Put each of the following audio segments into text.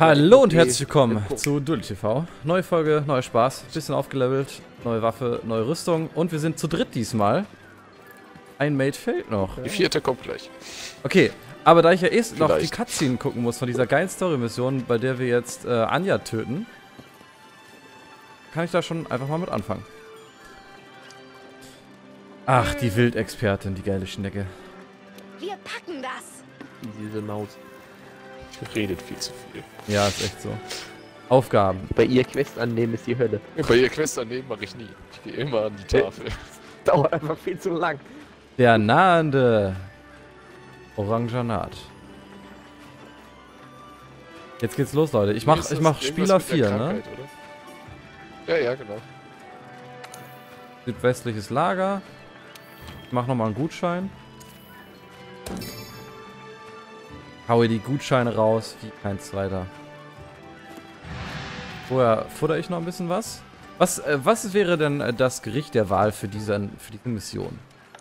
Hallo und herzlich willkommen zu Duell TV. Neue Folge, neuer Spaß, bisschen aufgelevelt, neue Waffe, neue Rüstung und wir sind zu dritt diesmal. Ein Mate fehlt noch. Die vierte kommt gleich. Okay, aber da ich ja erst noch die Cutscene gucken muss von dieser geilen Story-Mission, bei der wir jetzt Anja töten, kann ich da schon einfach mal mit anfangen. Ach, die Wildexpertin, die geile Schnecke. Wir packen das. Diese Maus. Redet viel zu viel. Ja, ist echt so. Aufgaben. Bei ihr Quest annehmen ist die Hölle. Bei ihr Quest daneben mache ich nie. Ich gehe immer an die Tafel. Dauert einfach viel zu lang. Der nahende Orangenat. Jetzt geht's los, Leute. Ich mach Spieler 4, ne? Oder? Ja, genau. Südwestliches Lager. Ich mach nochmal einen Gutschein. Haue die Gutscheine raus, wie kein zweiter. Vorher futter ich noch ein bisschen was. Was wäre denn das Gericht der Wahl für diese Mission?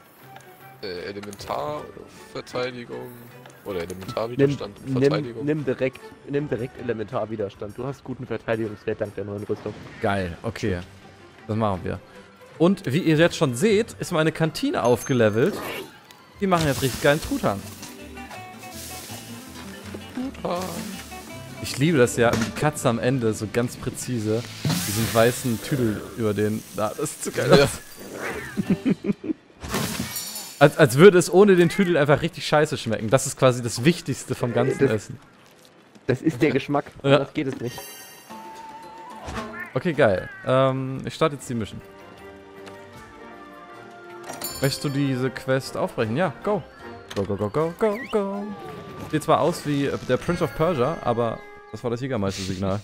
Elementarverteidigung oder Elementarwiderstand und Verteidigung. Nimm direkt Elementarwiderstand. Du hast guten Verteidigungswert dank der neuen Rüstung. Geil, okay. Das machen wir. Und wie ihr jetzt schon seht, ist meine Kantine aufgelevelt. Die machen jetzt richtig geilen Truthahn. Ich liebe das ja, die Katze am Ende so ganz präzise diesen weißen Tüdel über den... Ah, das ist zu geil. Ja. als würde es ohne den Tüdel einfach richtig scheiße schmecken. Das ist quasi das Wichtigste vom ganzen Essen. Das ist der Geschmack, ja. Das geht es nicht. Okay, geil. Ich starte jetzt die Mission. Möchtest du diese Quest aufbrechen? Ja, go. Go, go, go, go, go, go. Sieht zwar aus wie der Prince of Persia, aber das war das Jägermeister-Signal.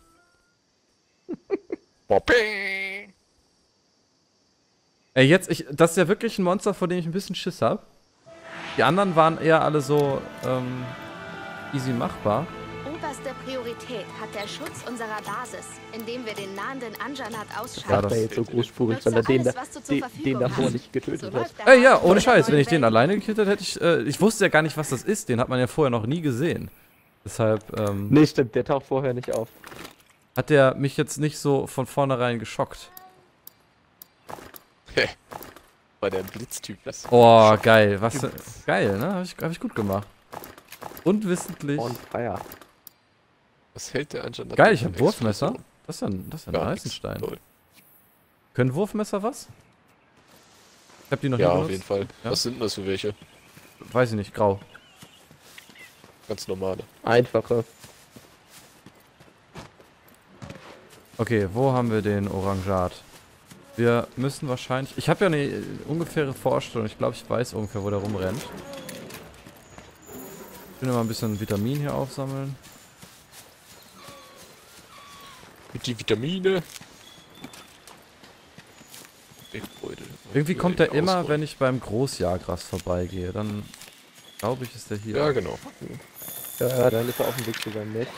Ey, das ist ja wirklich ein Monster, vor dem ich ein bisschen Schiss hab. Die anderen waren eher alle so, easy machbar. Oberste Priorität hat der Schutz unserer Basis, indem wir den nahenden Anjanat ausschalten. Ja, Das war jetzt so großspurig, weil er den davor nicht getötet hat. Ey, ja, ohne Scheiß, wenn ich den alleine gekillt hätte, ich wusste ja gar nicht, was das ist. Den hat man ja vorher noch nie gesehen. Deshalb, Nee, stimmt, der taucht vorher nicht auf. Hat der mich jetzt nicht so von vornherein geschockt. War der ein Blitztyp. Oh, geil. Was, geil, ne? Hab ich gut gemacht. Unwissentlich. On fire. Was hält der Anjanat? Geil, ich hab Wurfmesser. Das ist ja ein Eisenstein. Können Wurfmesser was? Ich hab die noch nie benutzt. Ja, auf jeden Fall. Ja? Was sind denn das für welche? Weiß ich nicht, grau. Ganz normale. Einfache. Okay, wo haben wir den Orangat? Wir müssen wahrscheinlich... Ich habe ja eine ungefähre Vorstellung. Ich glaube, ich weiß ungefähr, wo der rumrennt. Ich will mal ein bisschen Vitamin hier aufsammeln. Mit die Vitamine. Irgendwie kommt er immer, wenn ich beim Großjagras vorbeigehe. Dann glaube ich, ist der hier. Ja, genau. Ja, dann ist er auf dem Weg zu seinem Netz.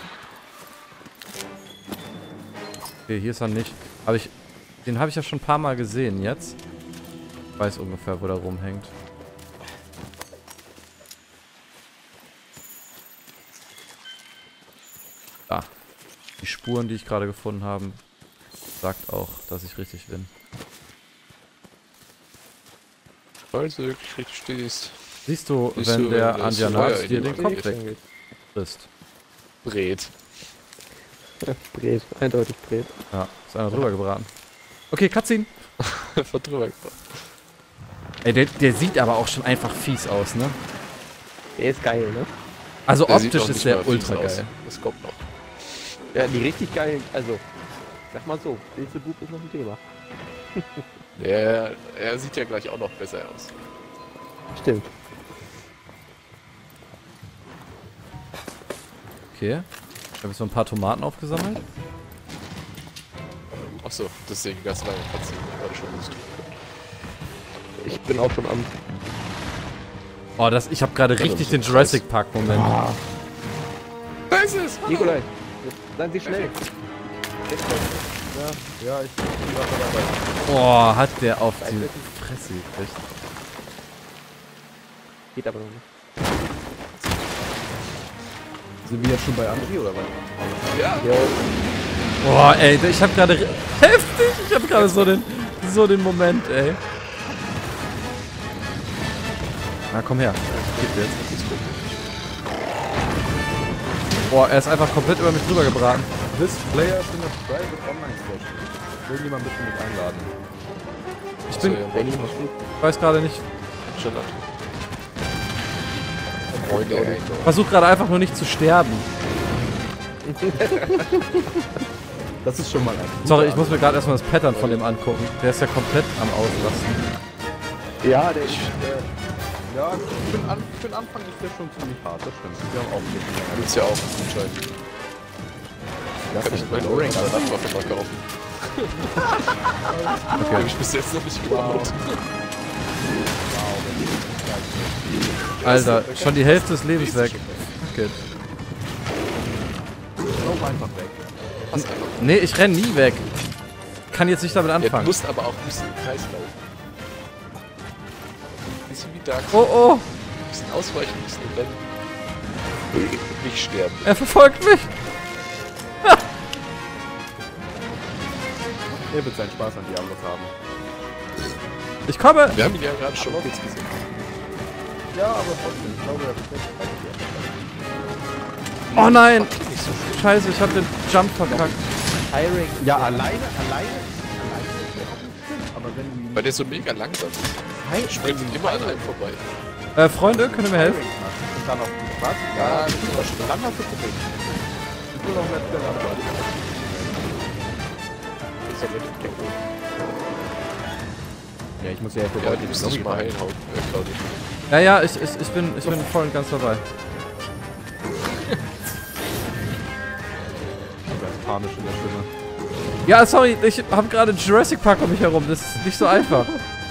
Okay, hier ist er nicht. Aber den habe ich ja schon ein paar Mal gesehen jetzt. Ich weiß ungefähr, wo der rumhängt. Da. Die Spuren, die ich gerade gefunden habe, sagt auch, dass ich richtig bin. Falls du wirklich richtig stehst. Siehst du, wenn der Anjanat dir den Kopf wegfrisst? Brät. Brät, eindeutig Brät. Ja, ist einer drüber gebraten. Okay, Cutscene. Einfach drüber gebraten. Ey, der sieht aber auch schon einfach fies aus, ne? Der ist geil, ne? Also Der optisch ist der ultra geil. Das kommt noch. Ja, die richtig geilen, also, sag mal so, Beelzebub ist noch ein Thema. Er sieht ja gleich auch noch besser aus. Stimmt. Okay. Ich habe jetzt so ein paar Tomaten aufgesammelt. Achso, deswegen ganz lange Katze. Gerade schon Lust. Ich bin auch schon am... Oh, ich habe gerade richtig den Jurassic Park Moment. Ah. Da ist es! Nikolai, seien Sie schnell. Ja, ich bin dabei. Oh, hat der auf die Fresse gekriegt. Geht aber noch nicht. Sind wir jetzt schon bei Andri oder was? Ja, Boah, ey, ich hab gerade heftig, ich hab gerade so den Moment, ey. Na, komm her. Gib dir jetzt. Boah, er ist einfach komplett über mich drüber gebraten. This player ist in der private online session. Irgendjemand bitte mit einladen. Ich bin, ja, ich weiß gerade nicht, schon ab. Freunde, ey. versuch gerade einfach nur nicht zu sterben. Das ist schon mal ein. Sorry, ich muss mir gerade erstmal das Pattern von dem angucken. Der ist ja komplett am Ausrasten. Ja, der ist. Ja, für den Anfang ist der schon ziemlich hart, das stimmt. Wir haben auch ein bisschen länger. Willst ja auch anscheinend. Das Kann ich meine Waffe mal kaufen. Okay. Hab ich bis jetzt noch nicht gebaut. Alter, schon die Hälfte des Lebens weg. Fuck it. Lauf einfach weg. Pass einfach. Nee, ich renn nie weg. Kann jetzt nicht damit Ja, du anfangen. musst aber auch ein bisschen im Kreis laufen. Ein bisschen wie Dark. Oh, oh, Ein bisschen ausweichen, ein bisschen rennen. Und nicht sterben. er verfolgt mich. Er wird seinen Spaß an Diablos haben. Ich komme. Wir haben ihn ja gerade schon kurz gesehen. Ja, aber trotzdem, ich glaube, er wird nicht. Oh nein. Nicht so viel. Scheiße, ich hab den Jump verkackt. Hiring. Ja, alleine ist ja auch nicht schlimm. Aber wenn du ihn Weil der so mega langsam ist. Springt immer an einem vorbei. Freunde, könnt ihr mir helfen? machst und dann auf die Straße, Ja, dann hast du Probleme. Ich will noch mehr Stelle arbeiten. Das ist ja mit dem Tempo. Ja, ich muss ja jetzt Ja, die müssen sich mal hinhauen, Claudia. Ja, ja, ich bin voll und ganz dabei. ganz panisch in der Stimme. Ja, sorry, ich hab gerade Jurassic Park um mich herum. Das ist nicht so einfach.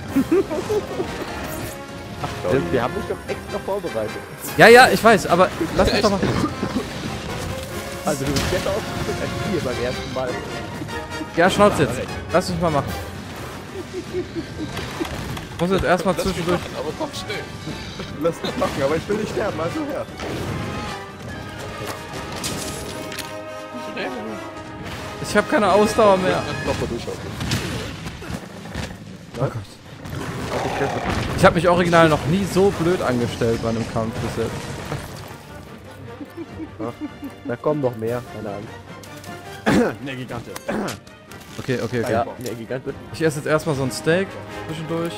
Wir haben uns doch extra vorbereitet. Ja, ja, ich weiß, aber lass mich doch mal. Also du bist jetzt ausgerüstet als wir beim ersten Mal. Ja, Schnauze jetzt. Lass mich mal machen. Ich muss jetzt erstmal Lass mich zwischendurch. machen, aber komm schnell. Lass mich machen, aber ich will nicht sterben, also her. Ich habe keine Ausdauer mehr. Nochmal durchhauen. Oh Gott. Ich habe mich original noch nie so blöd angestellt bei einem Kampf bis jetzt. Da kommen noch mehr, keine Angst. Ne, Gigante. Okay, okay, okay. Ja, der Gigant wird. Ich esse jetzt erstmal so ein Steak zwischendurch.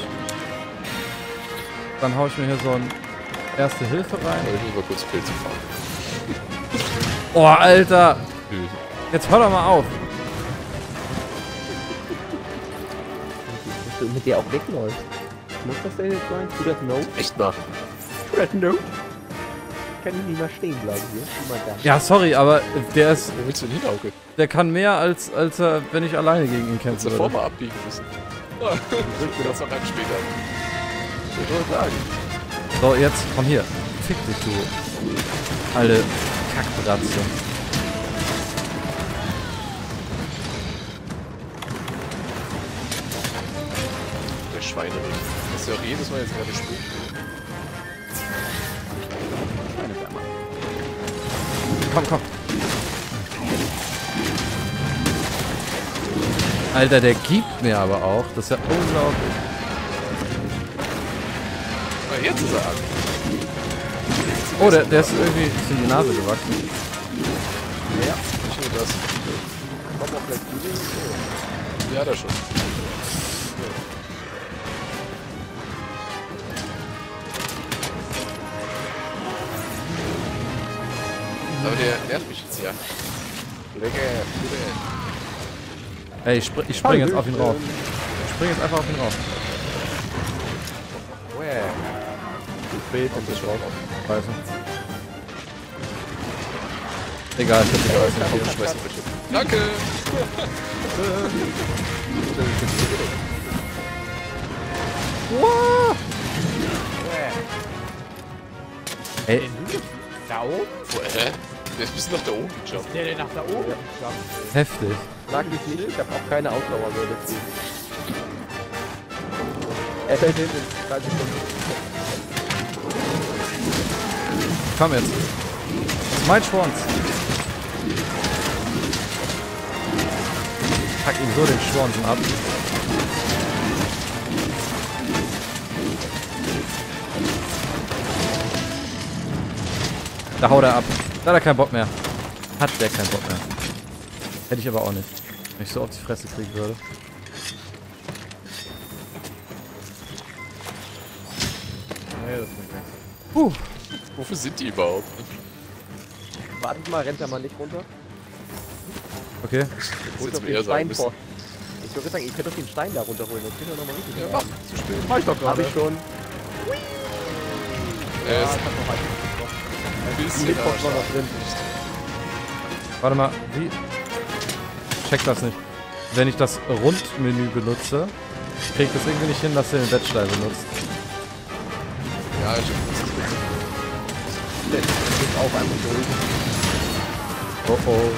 Dann hau ich mir hier so ein Erste Hilfe rein. Ich will mal kurz Pilze fahren. Oh, Alter! Jetzt hör doch mal auf. Dass du mit dir auch wegläufst. Muss das denn jetzt sein? To that note? Echt mal. To that note? Kann ich nicht mal stehen bleiben hier. Immer da. Ja, sorry, aber der ist. Wo willst du denn hin, Auge? Der kann mehr als er, wenn ich alleine gegen ihn Kannst kämpfen du davor würde. mal abbiegen müssen. Ich will das noch rein später. Ich wollte sagen. So, jetzt, komm hier. Fick dich, du. Alte Kackbratze. Der Schweinerich. Das ist ja auch jedes Mal jetzt gerade spielen. Komm, komm. Alter, der gibt mir aber auch. Das ist ja unglaublich. Ah, jetzt ist er an. Oh, der ist irgendwie ist in die Nase gewachsen. Ja, nicht nur das. Komm auch gleich zu. Ja, da schon. Aber der nervt mich jetzt, ja. Lecker, Ey, ich spring jetzt auf ihn rauf. Ich spring jetzt einfach auf ihn rauf. spät und das drauf. Scheiße. Egal, ich hab die Scheiße. Komm, schmeiß ihn bitte. Danke! Ey, Da oben? Hä? Der ist bis nach da oben gejumpt. Der nach da oben? heftig. Sag mich nicht, ich hab auch keine Ausdauer mehr deswegen. Er fällt hin in 30 Sekunden. Komm jetzt. Mein Schwanz. Pack ihm so den Schwanzen ab. Da haut er ab. Da hat er keinen Bock mehr. Hat der keinen Bock mehr. Hätte ich aber auch nicht. Wenn ich so auf die Fresse kriegen würde. Nee, das bringt nichts. Wofür sind die überhaupt? Wartet mal, rennt er mal nicht runter. Okay. Das Holt jetzt auf mir eher den sagen Stein müssen. vor. Ich würde sagen, ihr könnt doch den Stein da runterholen. Das geht doch nochmal richtig. Ja, mach. Zu spät. Mach ich doch Hab gerade. ich schon. Er ist Ich hab noch einen. ein Die bisschen Hitbox war noch drin. Warte mal, wie? Check das nicht. Wenn ich das Rundmenü benutze, krieg ich das irgendwie nicht hin, dass er den Bettstein benutzt. Ja, ich Das ist auch einfach durch. Oh oh.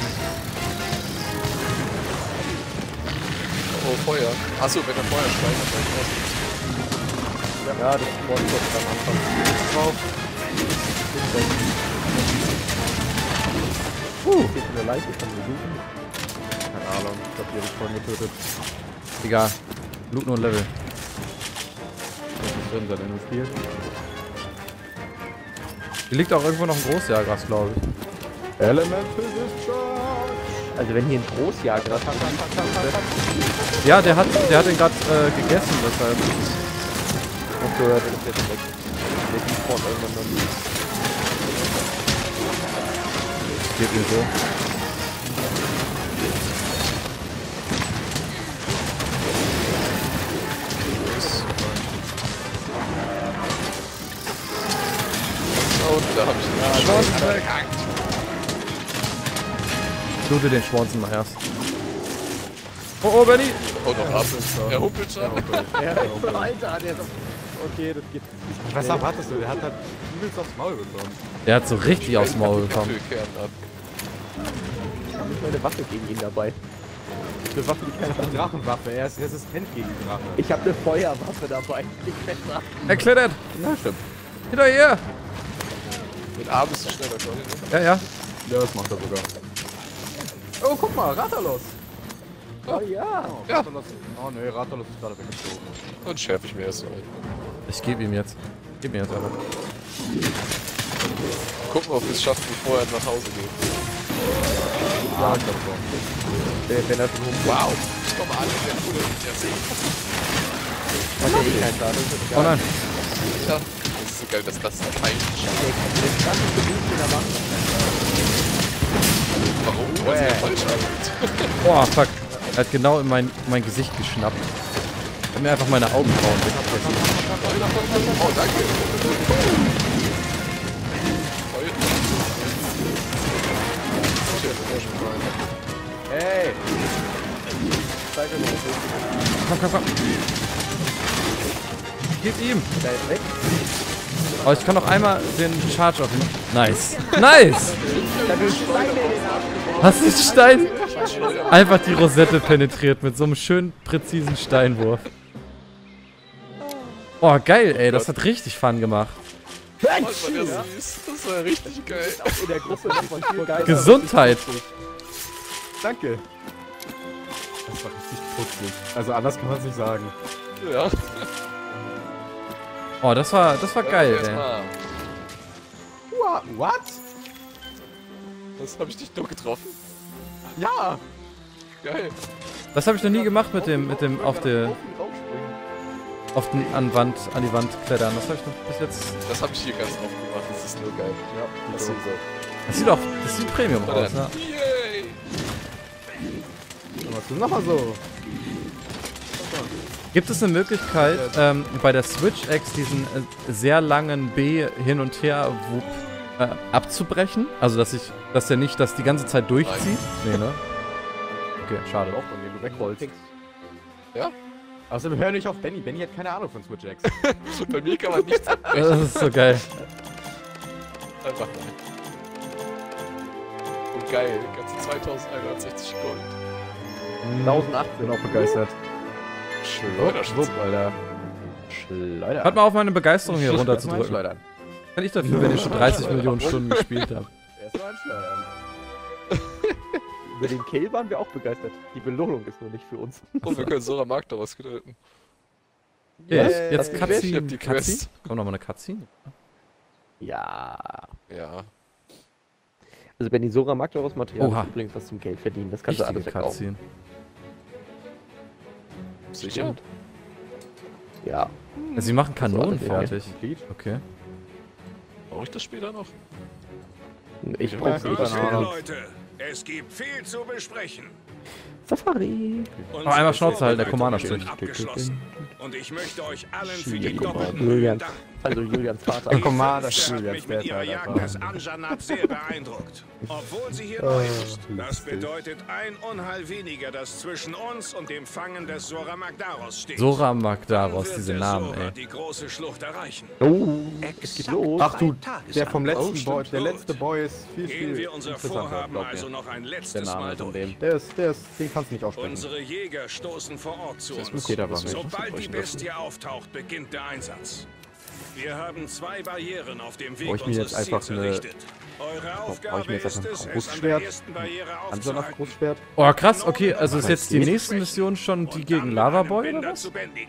Oh, Feuer. Achso, wenn er Feuer steigt, dann Ja, das ist One-Shot am Anfang. Drauf. Geht in der Leiche von mir suchen. Keine Ahnung, ich glaube, die habe ich vorhin getötet. Egal. Loot nur ein Level. Das ist drin sein in dem Spiel. Hier liegt auch irgendwo noch ein Großjahrgras, glaube ich. Elemental Discharge! Also wenn hier ein Großjagd hat, Ja, der hat den gerade gegessen, deshalb. und so, dann ist jetzt weg. Der Default irgendwann dann. Geht mir so. Oh, da hab ich den Schwanz verkackt. Loote den Schwanzen mal erst. Oh, oh, Benny! Oh, noch ab. Er humpelt schon. Alter, der ist auf... Okay, das geht. Was erwartest du? Der hat halt übelst aufs Maul bekommen. Der hat so richtig aufs Maul bekommen. Apfelkern ab. Ich habe nicht mal eine Waffe gegen ihn dabei. Eine Waffe, die keine Drachenwaffe. Er ist resistent gegen die Drachen. Ich habe eine Feuerwaffe dabei. Ich besser. Er klettert! Ja, stimmt. Hinterher! Mit A bist du schneller, glaube ich. Ja, ja. Ja, das macht er sogar. Oh, guck mal, Rathalos! Oh ja. Oh, Ja. Rathalos. Oh ne, Rathalos ist gerade weggezogen. Und schärfe ich mir erst so ein. Ich gebe ihm jetzt. Gib mir jetzt aber. Gucken, ob wir es schaffen, bevor er nach Hause geht. Ja, ich glaube schon. Wenn er schon hoch Wow! Ich komme an, der Bude. Der ist hat, er eh keinen Schaden. Das ist Oh egal. nein. ja. Das ist so geil, dass das kein Schaden. Der Stand ist genug, den er macht. Warum? Weil sie falsch arbeitet. Oh, fuck. Er hat genau in mein Gesicht geschnappt. Er hat mir einfach meine Augenbrauen weggegessen. Oh, danke. Toll. Hey! Zeig mir noch. Komm. Gib ihm. Der ist weg. Oh, ich kann noch einmal den Charge auf ihn. Nice. Nice! Hast du den Stein? Einfach die Rosette penetriert mit so einem schönen, präzisen Steinwurf. Oh, geil, ey. Das hat richtig Fun gemacht. Oh, das war der süß. Das war richtig geil. In der Gruppe noch von viel geil. Gesundheit. Danke! Das war richtig putzig. Also anders kann man es nicht sagen. Ja. Oh, das war geil, ey. Erstmal. What? Das habe ich dich nur getroffen. Ja! Geil. Das habe ich noch nie gemacht mit dem auf den an die Wand klettern. Das habe ich noch bis jetzt. Das habe ich hier ganz oft gemacht. Das ist nur geil. Ja, Das so. Das sieht Premium aus, ne? Yay! Machst du nochmal so? Gibt es eine Möglichkeit, bei der Switch X diesen sehr langen B hin und her abzubrechen? Also dass der nicht das die ganze Zeit durchzieht? Nee, ne? Okay, schade. Auch, wenn du wegrollst. Ja? Außerdem hör nicht auf Benny. Benny hat keine Ahnung von Switch X. Bei mir kann man nichts abbrechen. Das ist so geil. Einfach nein. Und geil. Ganze 2160 Gold. 1018. Bin auch begeistert. Schleuderschütze. Alter. Schleuder. Hört mal auf, meine Begeisterung hier runter zu drücken. Schleudern. Kann ich dafür, wenn ich schon 30 Millionen Stunden gespielt habe. reinschleiern. Über den Kill waren wir auch begeistert. Die Belohnung ist nur nicht für uns. Und wir können Sora Mark daraus töten. Okay, jetzt Ich Cutscene. hab die Quest. Cutscene? Kommt nochmal eine Cutscene? Ja. Ja. Also wenn die Sora Magdaros Material Oha. übrigens was zum Geld verdienen, das kannst du alles Richtige verkaufen. Cutscene. Sicher? Ja. Also sie machen Kanonen Das war alles fertig. Okay. Brauche ich das später noch? Ich Ja, brauch's gut. nicht. Los, Leute, es gibt viel zu besprechen. Safari. einmal Schnauze halten, der Vorbereitungen Commander sind spricht. abgeschlossen. Und ich möchte euch allen für die Commander. doppelten Mühen Julian. danken. Also Julians Vater. Die Commander Füchse hat Julian mich mit ihrer Später, Jagd aber- des Anjanat sehr beeindruckt. Obwohl sie hier neu ist. Das bedeutet ein Unheil weniger, das zwischen uns und dem Fangen des Sora Magdaros steht. Sora Dann Magdaros, wird diese der Namen, Sora ey. die große Schlucht erreichen. Oh, es geht los. Ach du, der vom letzten stimmt. Boy, der letzte Boy ist viel, Gehen viel wir unser interessanter, Vorhaben glaub also mir. noch ein Der letztes Name Mal von durch. dem. Den kannst du nicht aussprechen. Unsere Jäger stoßen vor Ort zu Das uns. muss jeder machen. Sobald die Bestie auftaucht, beginnt der Einsatz. Wir haben 2 Barrieren auf dem Weg Brauche ich mir unseres jetzt einfach Ziels errichtet. Eure brauche ich Aufgabe mir jetzt ist einfach ein es, es an der Großschwert? ersten Barriere Anjanat aufzuhalten. Großschwert. Oh, krass, okay, also ist jetzt die nächste Mission schon die Und gegen dann mit Lava einem Boy Binder oder was? zu bändigen.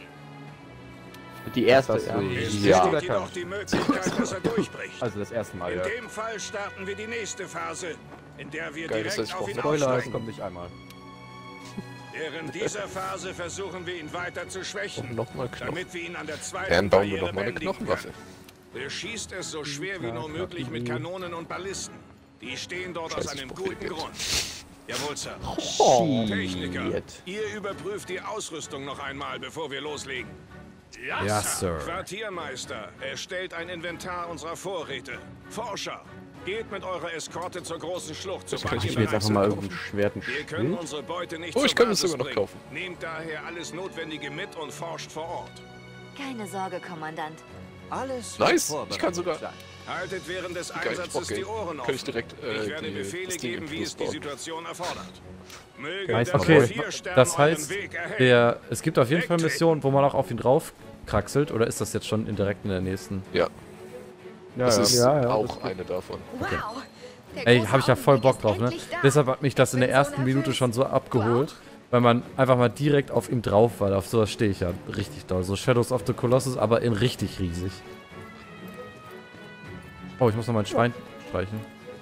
Die erste, Das ja. so- Es Ja. besteht jedoch die Möglichkeit, dass er durchbricht. Also das erste Mal, In ja. dem Fall starten wir die nächste Phase, in der wir Geil, das direkt heißt, auf ich ihn brauche Spoiler, es aufsteigen. kommt nicht einmal. Während dieser Phase versuchen wir ihn weiter zu schwächen, Und nochmal Knochen. damit wir ihn an der zweiten Dann bauen wir Barriere nochmal eine bändigen Knochenwaffe. können. Beschießt es so schwer wie nur möglich mit Kanonen und Ballisten. Die stehen dort aus Scheiße, einem ich brauch guten Geld. Grund. Jawohl, Sir. Techniker, Shit. ihr überprüft die Ausrüstung noch einmal, bevor wir loslegen. Ja, Sir. Quartiermeister, erstellt ein Inventar unserer Vorräte. Forscher, geht mit eurer Eskorte zur großen Schlucht, sobald könnte ihr Ich will jetzt bereit einfach mal seid. irgendein Schwert, ein Wir können Schild. unsere Beute nicht Oh, ich zur kann es Basis sogar noch bringen. kaufen. Nehmt daher alles Notwendige mit und forscht vor Ort. Keine Sorge, Kommandant. Alles Nice, wird ich kann sogar- vorbereitet Haltet während des Geil, ich Einsatzes brauch die Geld. Ohren Kann ich offen. direkt, Ich werde die- Befehle das Ding geben, im wie Fluss es die bauen. Situation erfordert. Möge Meister, der Okay, Vierstern das euren heißt, Weg erhellen. es gibt auf jeden Fall Missionen, wo man auch auf ihn drauf kraxelt, oder ist das jetzt schon direkt in der nächsten? Ja, Ja, das ja. ist Ja, ja, auch das- eine davon. Wow. Der Ey, große habe ich ja voll Augenblick Bock ist drauf, ne? endlich da. Deshalb hat mich das in der Bin so ersten Minute nervös. schon so abgeholt, weil man einfach mal direkt auf ihm drauf war. Auf sowas stehe ich ja richtig doll. So Shadows of the Colossus, aber in richtig riesig. Oh, ich muss noch mein Schwein streichen.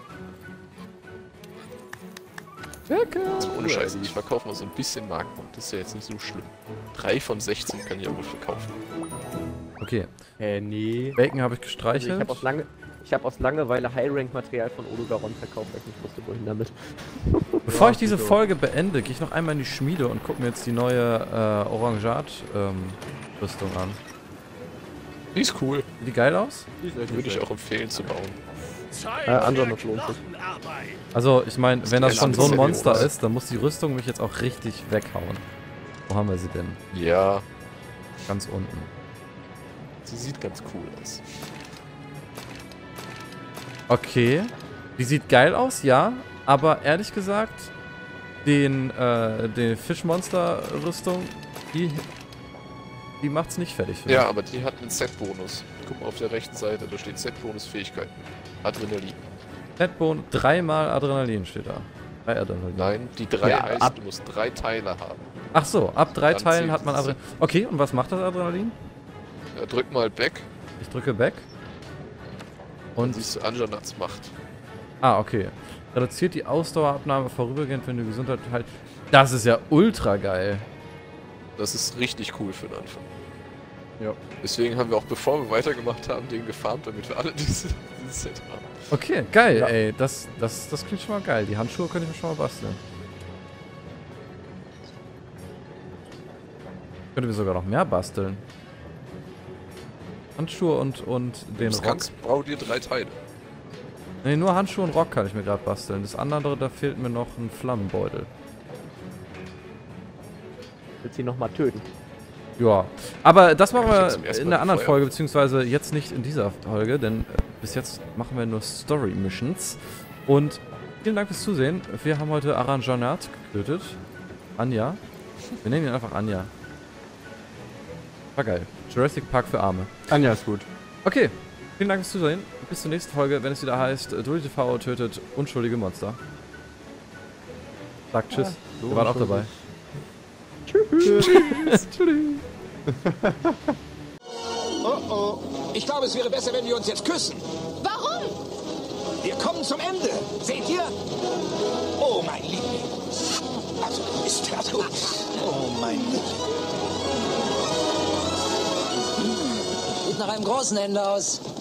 Also ohne Scheiße, ich verkaufe mal so ein bisschen Marktpunkt. Das ist ja jetzt nicht so schlimm. 3 von 16 kann ich ja wohl verkaufen. Okay, Nee. Bacon habe ich Also gestreichelt. ich hab aus Langeweile High-Rank-Material von Odogaron verkauft, weil ich nicht wusste, wohin damit. Bevor ich diese Folge beende, gehe ich noch einmal in die Schmiede und gucke mir jetzt die neue Orangat-Rüstung an. Die ist cool. Sieht die geil aus? Würde ich auch empfehlen zu bauen. Anjanat lohnt sich. Also, ich meine, wenn das schon so ein keine Monster Ahnung. ist, dann muss die Rüstung mich jetzt auch richtig weghauen. Wo haben wir sie denn? Ja, Ganz unten. sie sieht ganz cool aus. Okay. Die sieht geil aus, ja. Aber ehrlich gesagt, den Fischmonster-Rüstung, die macht's nicht fertig für mich. Ja, aber die hat einen Set-Bonus. Guck mal auf der rechten Seite, da steht Set-Bonus Fähigkeiten. Adrenalin. Setbone, 3-mal Adrenalin steht da. 3 Adrenalin. Nein, die 3 Ja, heißt, ab- du musst 3 Teile haben. Ach so, ab 3 Dann Teilen zählt hat man es. Adrenalin. Okay, und was macht das Adrenalin? Drück mal Back, Ich drücke Back. dann Und, siehst du Anjanats Macht. okay. Reduziert die Ausdauerabnahme vorübergehend, wenn du Gesundheit halt. Das ist ja ultra geil. Das ist richtig cool für den Anfang. Ja. Deswegen haben wir auch, bevor wir weitergemacht haben, den gefarmt, damit wir alle dieses Set haben. Okay, geil, Ja. ey. Das klingt schon mal geil. Die Handschuhe könnte ich mir schon mal basteln. Könnte mir sogar noch mehr basteln. Handschuhe und den Das Rock. kannst, brauch dir 3 Teile. Nee, nur Handschuhe und Rock kann ich mir gerade basteln. Das andere, da fehlt mir noch ein Flammenbeutel. Willst du ihn nochmal töten? Ja, aber das machen Ich hab wir zum ersten in Mal einer anderen Feuer. Folge, beziehungsweise jetzt nicht in dieser Folge, denn bis jetzt machen wir nur Story-Missions. Und vielen Dank fürs Zusehen. Wir haben heute Aranjanat getötet. Anja. Wir nennen ihn einfach Anja. War geil. Jurassic Park für Arme. Anja ist gut. Okay, Vielen Dank fürs Zusehen. Bis zur nächsten Folge, wenn es wieder heißt, DullyTV tötet unschuldige Monster. Sagt Tschüss. So Wir waren auch dabei. Tschüss. Tschüss. Oh oh. Ich glaube, es wäre besser, wenn wir uns jetzt küssen. Warum? Wir kommen zum Ende. Seht ihr? Oh, mein Liebling. Also, ist das gut. Oh, mein Liebling. Sieht nach einem großen Ende aus.